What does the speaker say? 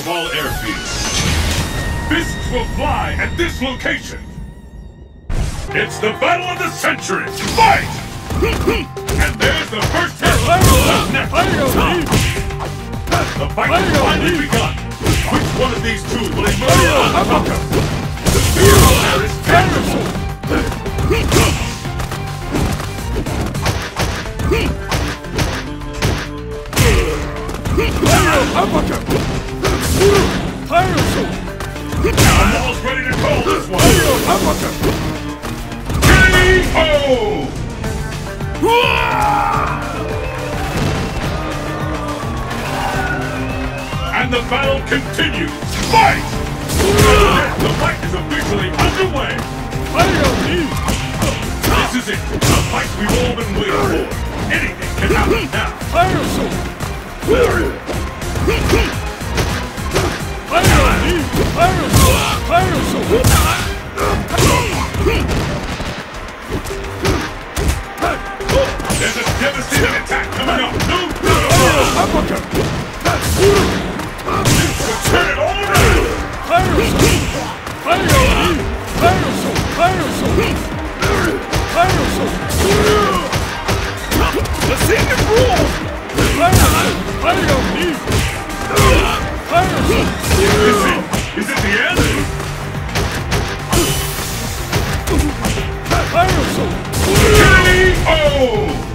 of all airfields. Fists will fly at this location. It's the battle of the century. Fight! And there's the first hit. What's next? The fight has finally begun. Which one of these two will emerge on top? The fear there is tangible. I'm almost ready to call this one. K.O. And the battle continues. Fight! The fight is officially underway. This is it. The fight we've all been waiting for. Anything can happen now. There's a devastating attack coming up. No! Turn it all around! Let's see it roll! Is it the end? K.O.